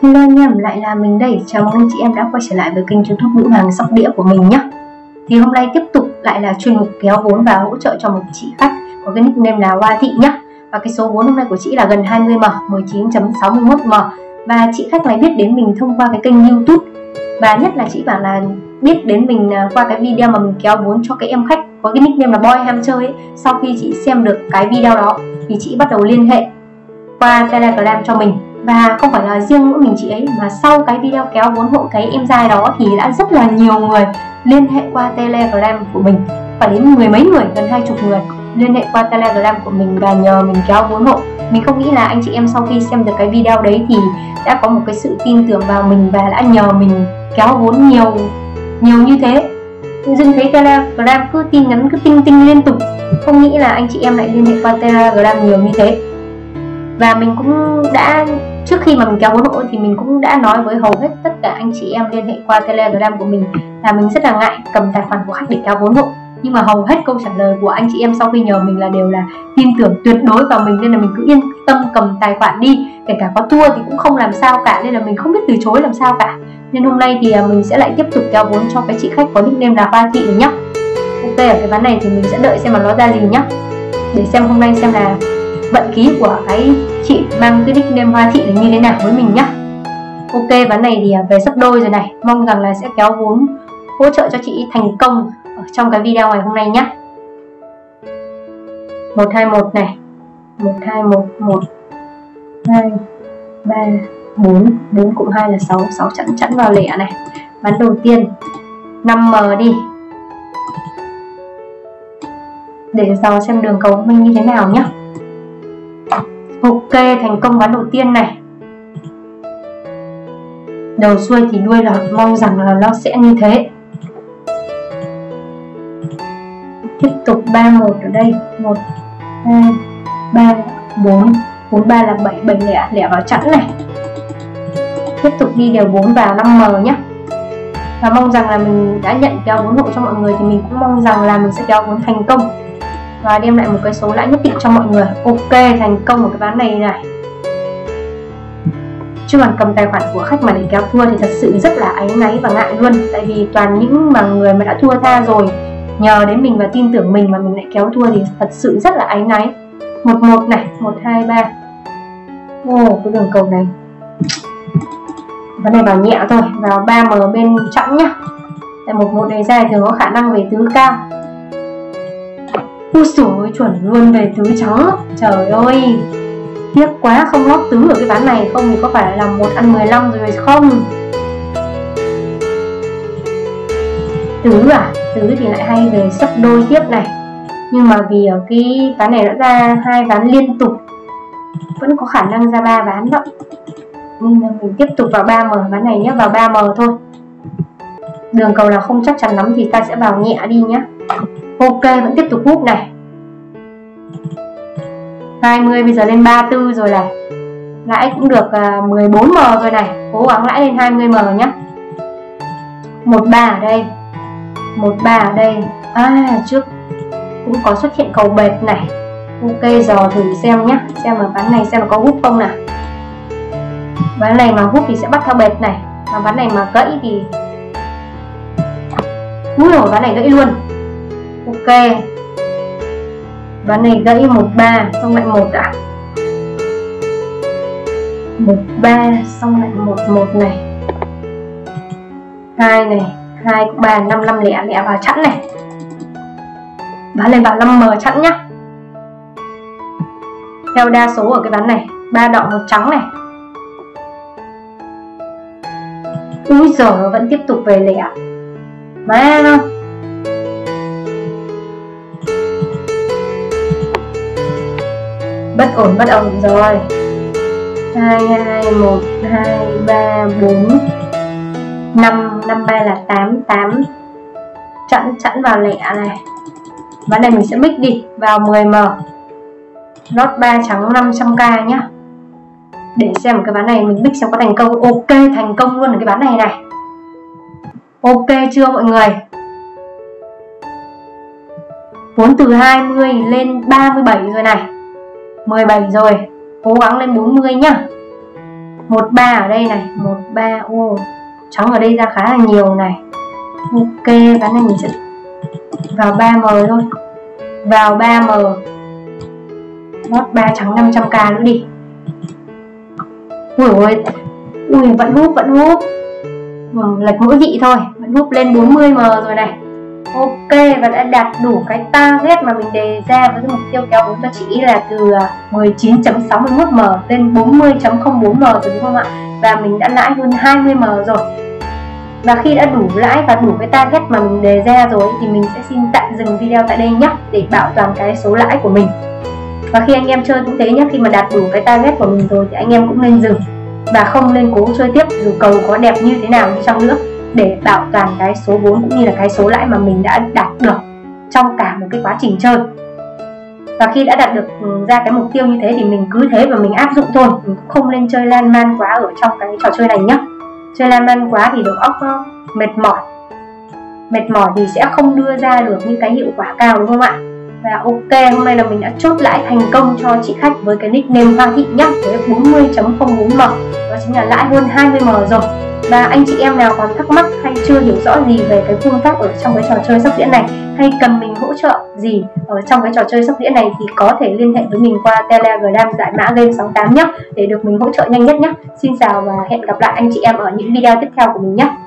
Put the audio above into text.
Hello anh em, lại là mình đây. Chào mừng anh chị em đã quay trở lại với kênh YouTube Nữ Hoàng Sóc Đĩa của mình nhé. Thì hôm nay tiếp tục lại là chuyên mục kéo vốn và hỗ trợ cho một chị khách có cái nickname là Hoa Thị nhé. Và cái số vốn hôm nay của chị là gần 20M, 19.61M. Và chị khách này biết đến mình thông qua cái kênh YouTube. Và nhất là chị bảo là biết đến mình qua cái video mà mình kéo vốn cho cái em khách có cái nickname là Boy Ham Chơi ấy. Sau khi chị xem được cái video đó thì chị bắt đầu liên hệ qua Telegram cho mình. Và không phải là riêng mỗi mình chị ấy, mà sau cái video kéo vốn hộ cái em giai đó thì đã rất là nhiều người liên hệ qua Telegram của mình, phải đến mười mấy người, gần 20 người liên hệ qua Telegram của mình và nhờ mình kéo vốn hộ. Mình không nghĩ là anh chị em sau khi xem được cái video đấy thì đã có một cái sự tin tưởng vào mình và đã nhờ mình kéo vốn nhiều như thế. Tự dưng thấy Telegram cứ tin nhắn cứ tinh liên tục, không nghĩ là anh chị em lại liên hệ qua Telegram nhiều như thế. Và mình cũng đã, trước khi mà mình kéo vốn hộ thì mình cũng đã nói với hầu hết tất cả anh chị em liên hệ qua Telegram của mình là mình rất là ngại cầm tài khoản của khách để kéo vốn hộ. Nhưng mà hầu hết câu trả lời của anh chị em sau khi nhờ mình là đều là tin tưởng tuyệt đối vào mình, nên là mình cứ yên tâm cầm tài khoản đi, kể cả có thua thì cũng không làm sao cả, nên là mình không biết từ chối làm sao cả. Nên hôm nay thì mình sẽ lại tiếp tục kéo vốn cho cái chị khách có nickname là Hoa Thị này nhá. Ok, ở cái ván này thì mình sẽ đợi xem mà nó ra gì nhá, để xem hôm nay xem là vận khí của cái chị mang cái nickname Hoa Thị là như thế nào với mình nhá. Ok, ván này thì về sấp đôi rồi này, mong rằng là sẽ kéo vốn hỗ trợ cho chị thành công ở trong cái video ngày hôm nay nhá. 121 này, 121, 1 2 3 4, 4 cộng 2 là 6, 6 chẵn vào lẻ này. Ván đầu tiên 5M đi, để dò xem đường cầu của mình như thế nào nhá. Ok, thành công ván đầu tiên này. Đầu xuôi thì đuôi lọt, mong rằng là nó sẽ như thế. Tiếp tục 31 ở đây, 1 2 3 4, 43 là 7, 7 lẻ vào chẵn này. Tiếp tục đi đều 4 vào 5M nhé. Và mong rằng là mình đã nhận kéo vốn hộ cho mọi người thì mình cũng mong rằng là mình sẽ kéo vốn thành công và đem lại một cái số lãi nhất định cho mọi người. Ok, thành công ở cái ván này này. Chứ còn cầm tài khoản của khách mà để kéo thua thì thật sự rất là áy náy và ngại luôn. Tại vì toàn những mà người mà đã thua tha rồi nhờ đến mình và tin tưởng mình mà mình lại kéo thua thì thật sự rất là áy náy. 11 này, 1 2 3. Cái đường cầu này, ván này vào nhẹ thôi, vào 3M bên chẵn nhá. Tại 11 này dài thường có khả năng về tứ cao. Ui dồi, chuẩn luôn về tứ trắng. Trời ơi, tiếc quá không lót tứ ở cái ván này, không thì có phải là 1 ăn 15 rồi không. Tứ à, tứ thì lại hay về sấp đôi tiếp này. Nhưng mà vì ở cái ván này đã ra 2 ván liên tục, vẫn có khả năng ra 3 ván đó, nên là mình tiếp tục vào 3M ván này nhé, vào 3M thôi. Đường cầu là không chắc chắn lắm thì ta sẽ vào nhẹ đi nhé. Ok, vẫn tiếp tục hút này. 20 bây giờ lên 34 rồi này. Lãi cũng được 14M rồi này. Cố gắng lãi lên 20M nhé. 13 ở đây, 13 ở đây. Trước cũng có xuất hiện cầu bệt này. Ok, dò thử xem nhé, xem ở ván này xem là có hút không nào. Ván này mà hút thì sẽ bắt theo bệt này, mà ván này mà gãy thì ván này gãy luôn. Ok, ván này gãy 13 xong lại 1 à, 13 xong lại 11 này, 2 này, 2 cũng 3, 5 5 lẻ vào chẵn này. Ván này vào 5M chẵn nhá. Theo đa số ở cái ván này 3 đỏ 1 trắng này. Úi giời, vẫn tiếp tục về lẻ má không. Bất ổn rồi. 2 2 1 2 3 4 5 5 3 là 8 8 chẵn vào lẻ này. Ván này mình sẽ mix đi vào 10M, lót 3 trắng 500k nhá, để xem cái ván này mình mix xem có thành công. Ok, thành công luôn ở cái ván này này. Ok chưa mọi người? Vốn từ 20 lên 37 rồi này, 17 rồi, cố gắng lên 40 nhá. 13 ở đây này, 13. Ô, trắng ở đây ra khá là nhiều này. Ok, ván này mình sẽ vào 3M thôi. Vào 3M. Lót 3 trắng 500k nữa đi. Ui ôi. Ui, vẫn húp. Lệch mỗi vị thôi, vẫn húp lên 40M rồi này. Ok, và đã đạt đủ cái target mà mình đề ra với cái mục tiêu kéo vốn cho chị là từ 19.61M lên 40.04M rồi đúng không ạ? Và mình đã lãi hơn 20M rồi. Và khi đã đủ lãi và đủ cái target mà mình đề ra rồi thì mình sẽ xin tạm dừng video tại đây nhé, để bảo toàn cái số lãi của mình. Và khi anh em chơi cũng thế nhé, khi mà đạt đủ cái target của mình rồi thì anh em cũng nên dừng và không nên cố chơi tiếp dù cầu có đẹp như thế nào đi chăng nữa, để bảo toàn cái số vốn cũng như là cái số lãi mà mình đã đạt được trong cả một cái quá trình chơi. Và khi đã đạt được ra cái mục tiêu như thế thì mình cứ thế và mình áp dụng thôi, mình cũng không nên chơi lan man quá ở trong cái trò chơi này nhé. Chơi lan man quá thì đầu óc nó mệt mỏi thì sẽ không đưa ra được những cái hiệu quả cao đúng không ạ? Và ok, hôm nay là mình đã chốt lại thành công cho chị khách với cái nickname Hoa Thị nhá, với 40.04M, đó chính là lãi hơn 20M rồi. Và anh chị em nào còn thắc mắc hay chưa hiểu rõ gì về cái phương pháp ở trong cái trò chơi sóc đĩa này, hay cần mình hỗ trợ gì ở trong cái trò chơi sóc đĩa này thì có thể liên hệ với mình qua Telegram giải mã game 68 nhé, để được mình hỗ trợ nhanh nhất nhé. Xin chào và hẹn gặp lại anh chị em ở những video tiếp theo của mình nhé.